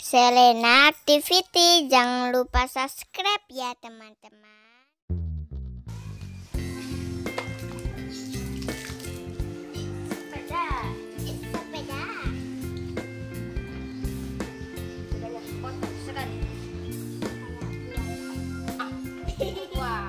Selena Activity. Jangan lupa subscribe ya teman-teman. Sepeda. Banyak kotak sekali. Wah.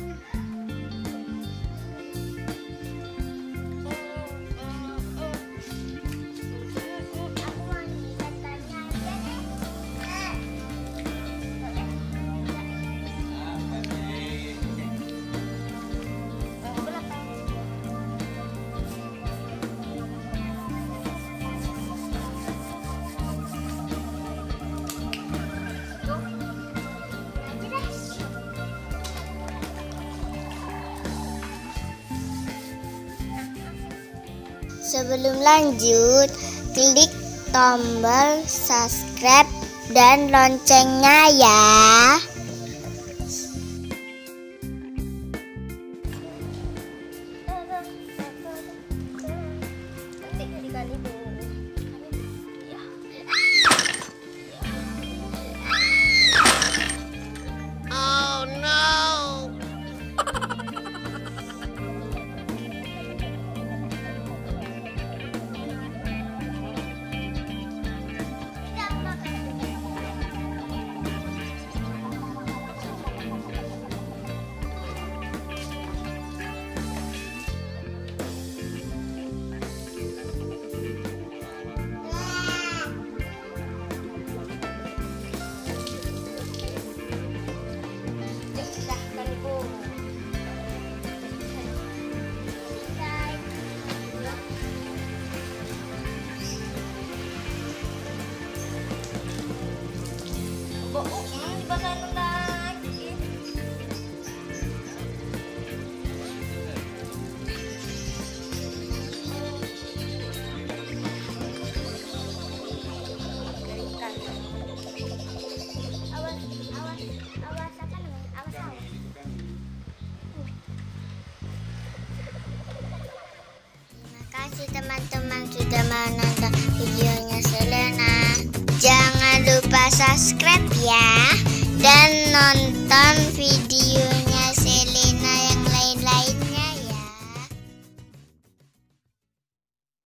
Sebelum lanjut, klik tombol subscribe dan loncengnya ya. Oh no. Dibasahin lagi. Awas apa nih? Awas. Terima kasih teman-teman sudah menonton videonya Selena. Jangan lupa subscribe ya dan nonton videonya.